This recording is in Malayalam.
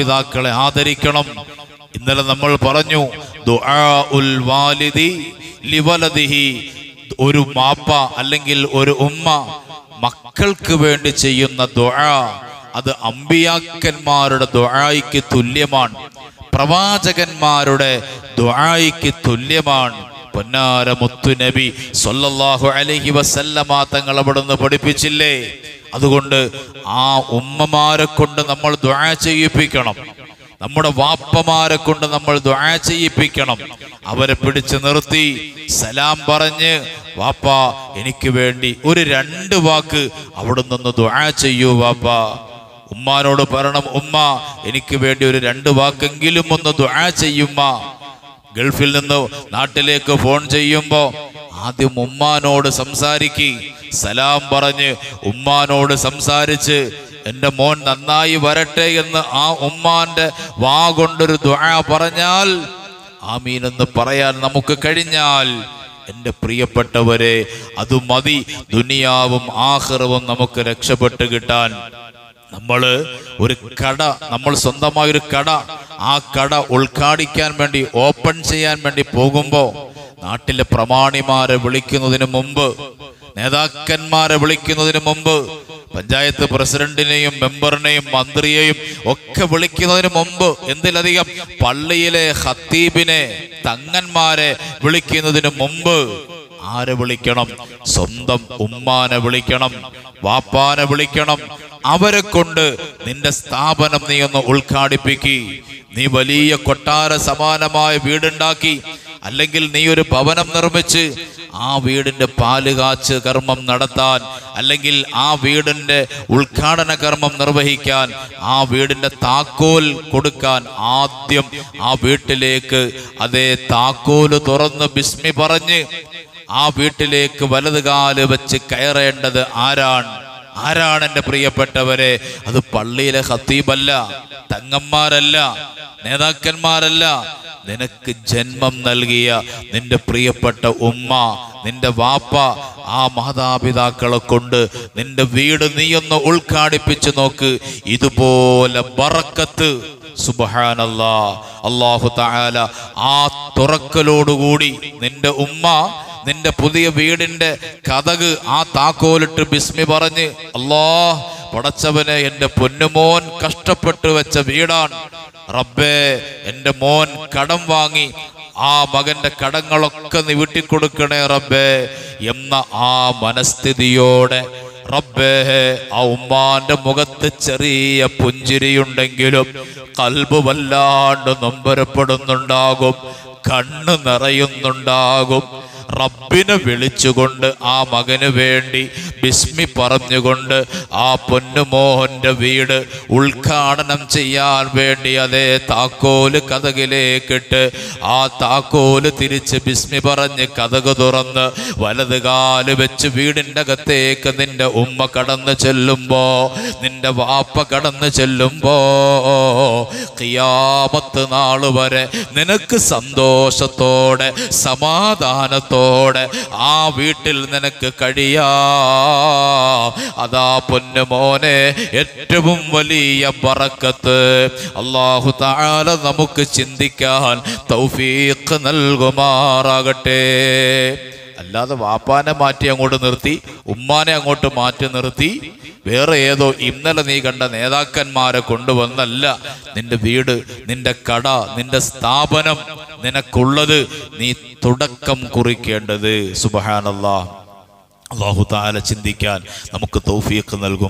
മാതാപിതാക്കളെ ആദരിക്കണം. ഇന്നലെ നമ്മൾ പറഞ്ഞു ദുആഉൽ വാലിദി ലിവലദിഹി, ഒരു മാപ്പ അല്ലെങ്കിൽ ഒരു ഉമ്മ മക്കൾക്ക് വേണ്ടി ചെയ്യുന്ന ദുആ അത് അമ്പിയാക്കന്മാരുടെ ദുആയ്ക്ക് തുല്യമാണ്, പ്രവാചകന്മാരുടെ ദുആയ്ക്ക് തുല്യമാണ്. പൊന്നാര മുത്തുനബി സ്വല്ലല്ലാഹു അലൈഹി വസല്ലമ തങ്ങൾ അവിടുന്ന് പഠിപ്പിച്ചില്ലേ? അതുകൊണ്ട് ആ ഉമ്മമാരെ കൊണ്ട് നമ്മൾ ദുആ ചെയ്യിപ്പിക്കണം, നമ്മുടെ വാപ്പമാരെ കൊണ്ട് നമ്മൾ ദുആ ചെയ്യിപ്പിക്കണം. അവരെ പിടിച്ചു നിർത്തി സലാം പറഞ്ഞ്, വാപ്പ എനിക്ക് വേണ്ടി ഒരു 2 വാക്ക് അവിടുന്ന് ഒന്ന് ദുആ ചെയ്യൂ വാപ്പ. ഉമ്മാനോട് പറയണം, ഉമ്മ എനിക്ക് വേണ്ടി ഒരു 2 വാക്കെങ്കിലും ഒന്ന് ദുആ ചെയ്യുമ്മ. ഗൾഫിൽ നിന്ന് നാട്ടിലേക്ക് ഫോൺ ചെയ്യുമ്പോൾ ആദ്യം ഉമ്മാനോട് സംസാരിക്കി, സലാം പറഞ്ഞ് ഉമ്മാനോട് സംസാരിച്ച് എൻ്റെ മോൻ നന്നായി വരട്ടെ എന്ന് ആ ഉമ്മാന്റെ വാ കൊണ്ടൊരു ദുആ പറഞ്ഞാൽ, ആമീൻ എന്ന് പറയാൻ നമുക്ക് കഴിഞ്ഞാൽ, എൻ്റെ പ്രിയപ്പെട്ടവരെ, അത് മതി ദുനിയാവും ആഖിറവും നമുക്ക് രക്ഷപ്പെട്ട് കിട്ടാൻ. നമ്മൾ സ്വന്തമായൊരു കട, ആ കട ഉദ്ഘാടിക്കാൻ വേണ്ടി, ഓപ്പൺ ചെയ്യാൻ വേണ്ടി പോകുമ്പോൾ നാട്ടിലെ പ്രമാണിമാരെ വിളിക്കുന്നതിന് മുമ്പ്, നേതാക്കന്മാരെ വിളിക്കുന്നതിന് മുമ്പ്, പഞ്ചായത്ത് പ്രസിഡന്റിനെയും മെമ്പറിനെയും മന്ത്രിയെയും ഒക്കെ വിളിക്കുന്നതിന് മുമ്പ്, എന്തിലധികം പള്ളിയിലെ ഖത്തീബിനെ, തങ്ങന്മാരെ വിളിക്കുന്നതിന് മുമ്പ് ആരെ വിളിക്കണം? സ്വന്തം ഉമ്മാനെ വിളിക്കണം, വാപ്പാനെ വിളിക്കണം. അവരെ കൊണ്ട് നിന്റെ സ്ഥാപനം നീ ഒന്ന് ഉദ്ഘാടിപ്പിക്കി. നീ വലിയ കൊട്ടാര സമാനമായ വീടുണ്ടാക്കി, അല്ലെങ്കിൽ നീ ഒരു ഭവനം നിർമ്മിച്ച് ആ വീടിന്റെ പാലുകാച്ച് കർമ്മം നടത്താൻ, അല്ലെങ്കിൽ ആ വീടിന്റെ ഉദ്ഘാടന കർമ്മം നിർവഹിക്കാൻ, ആ വീടിന്റെ താക്കോൽ കൊടുക്കാൻ, ആദ്യം ആ വീട്ടിലേക്ക് അതേ താക്കോല് തുറന്ന് ബിസ്മി പറഞ്ഞ് ആ വീട്ടിലേക്ക് വലതുകാല് വെച്ച് കയറേണ്ടത് ആരാണ് എൻ്റെ പ്രിയപ്പെട്ടവരെ? അത് പള്ളിയിലെ ഖത്തീബല്ല, തങ്ങന്മാരല്ല, നേതാക്കന്മാരല്ല. നിനക്ക് ജന്മം നൽകിയ നിന്റെ പ്രിയപ്പെട്ട ഉമ്മ, നിന്റെ വാപ്പ, ആ മാതാപിതാക്കളെ കൊണ്ട് നിന്റെ വീട് നീയൊന്ന് ഉദ്ഘാടിപ്പിച്ചു നോക്ക്. ഇതുപോലെ ബറക്കത്ത്, സുബ്ഹാനല്ലാഹ്, അല്ലാഹു തആല ആ തുറക്കലോടുകൂടി നിന്റെ ഉമ്മ നിന്റെ പുതിയ വീടിന്റെ കതക് ആ താക്കോലിട്ട് ബിസ്മി പറഞ്ഞ്, അല്ലാഹ് പടച്ചവനെ, എൻ്റെ പൊന്നുമോൻ കഷ്ടപ്പെട്ടു വെച്ച വീടാണ് റബ്ബേ, എൻ്റെ മോൻ കടം വാങ്ങി, ആ മകന്റെ കടങ്ങളൊക്കെ നീ വീട്ടിക്കൊടുക്കണേ റബ്ബേ എന്ന ആ മനസ്ഥിതിയോടെ റബ്ബേ, ആ ഉമ്മാന്റെ മുഖത്ത് ചെറിയ പുഞ്ചിരിയുണ്ടെങ്കിലും ഖൽബ് വല്ലാണ്ട് നൊമ്പരപ്പെടുന്നുണ്ടാകും, കണ്ണ് നിറയുന്നുണ്ടാകും. റബ്ബിനെ വിളിച്ചുകൊണ്ട് ആ മകന് വേണ്ടി ബിസ്മി പറഞ്ഞുകൊണ്ട് ആ പൊന്നുമോഹന്റെ വീട് ഉദ്ഘാടനം ചെയ്യാൻ വേണ്ടി അതേ താക്കോല് കതകിലേക്കിട്ട് ആ താക്കോല് തിരിച്ച് ബിസ്മി പറഞ്ഞ് കതക് തുറന്ന് വലത് കാല് വെച്ച് വീടിൻ്റെ അകത്തേക്ക് നിന്റെ ഉമ്മ കടന്നു ചെല്ലുമ്പോ, നിന്റെ വാപ്പ കടന്നു ചെല്ലുമ്പോ, ഖിയാമത്ത് നാൾ വരെ നിനക്ക് സന്തോഷത്തോടെ സമാധാനത്തോടെ ആ വീട്ടിൽ നിനക്ക് കഴിയാ. അതാ പൊന്നുമോനെ ഏറ്റവും വലിയ ബറക്കത്ത്. അല്ലാഹു തആല നമുക്ക് ചിന്തിക്കാൻ തൗഫീഖ് നൽകുമാറാകട്ടെ. അല്ലാതെ വാപ്പാനെ മാറ്റി അങ്ങോട്ട് നിർത്തി, ഉമ്മാനെ അങ്ങോട്ട് മാറ്റി നിർത്തി, വേറെ ഏതോ ഇന്നലെ നീ കണ്ട നേതാക്കന്മാരെ കൊണ്ടുവന്നല്ല നിന്റെ വീട്, നിന്റെ കട, നിന്റെ സ്ഥാപനം, നിനക്കുള്ളത് നീ തുടക്കം കുറിക്കേണ്ടത്. സുബ്ഹാനല്ലാഹ്, അല്ലാഹു തആല ചിന്തിക്കാൻ നമുക്ക് തൗഫീഖ് നൽകും.